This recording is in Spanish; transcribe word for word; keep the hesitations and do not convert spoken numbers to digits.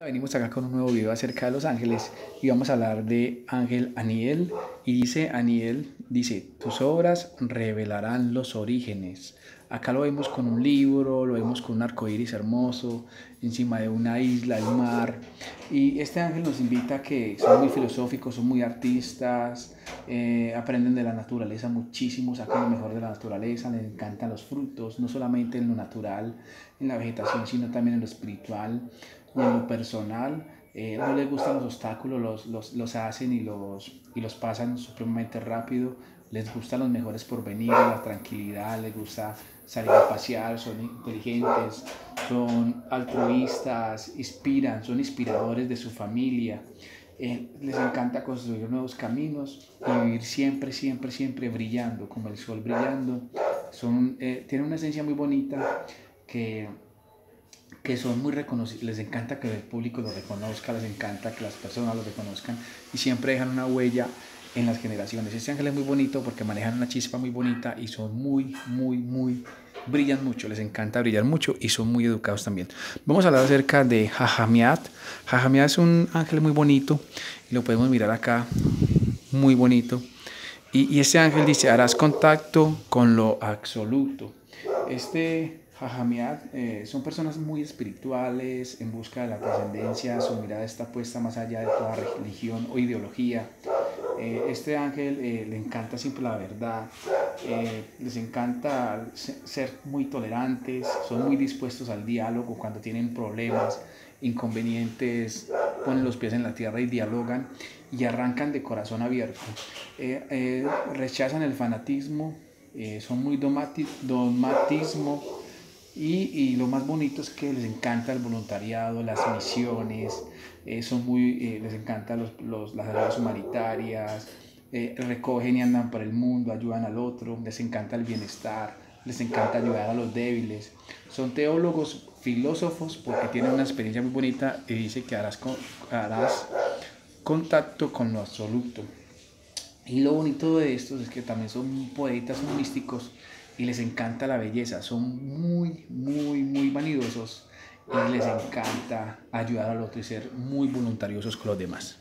Venimos acá con un nuevo video acerca de los ángeles y vamos a hablar de Ángel Aniel. Y dice Aniel, dice, tus obras revelarán los orígenes. Acá lo vemos con un libro, lo vemos con un arco iris hermoso, encima de una isla, el mar. Y este ángel nos invita a que son muy filosóficos, son muy artistas, eh, aprenden de la naturaleza muchísimo, sacan lo mejor de la naturaleza, les encantan los frutos, no solamente en lo natural, en la vegetación, sino también en lo espiritual y en lo personal. Eh, no les gustan los obstáculos, los, los, los hacen y los, y los pasan supremamente rápido. Les gustan los mejores porvenires, la tranquilidad, les gusta salir a pasear, son inteligentes, son altruistas, inspiran, son inspiradores de su familia. Eh, les encanta construir nuevos caminos y vivir siempre, siempre, siempre brillando, como el sol brillando. Son, eh, tienen una esencia muy bonita que que son muy reconocidos, les encanta que el público los reconozca, les encanta que las personas los reconozcan y siempre dejan una huella en las generaciones. Este ángel es muy bonito porque manejan una chispa muy bonita y son muy, muy, muy, brillan mucho, les encanta brillar mucho y son muy educados también. Vamos a hablar acerca de Jajamiat. Jajamiat es un ángel muy bonito y lo podemos mirar acá, muy bonito. Y, y este ángel dice, harás contacto con lo absoluto. Este Jajamiat eh, son personas muy espirituales, en busca de la trascendencia, su mirada está puesta más allá de toda religión o ideología. Eh, este ángel eh, le encanta siempre la verdad, eh, les encanta ser muy tolerantes, son muy dispuestos al diálogo cuando tienen problemas, inconvenientes, ponen los pies en la tierra y dialogan y arrancan de corazón abierto. Eh, eh, rechazan el fanatismo, eh, son muy dogmatismo y, y lo más bonito es que les encanta el voluntariado, las misiones, eh, son muy, eh, les encantan los, los, las ayudas humanitarias, eh, recogen y andan por el mundo, ayudan al otro, les encanta el bienestar, les encanta ayudar a los débiles. Son teólogos, filósofos, porque tienen una experiencia muy bonita y dice que harás, harás contacto con lo absoluto. Y lo bonito de estos es que también son poetas, son místicos y les encanta la belleza, son muy, muy, muy vanidosos y les encanta ayudar al otro y ser muy voluntariosos con los demás.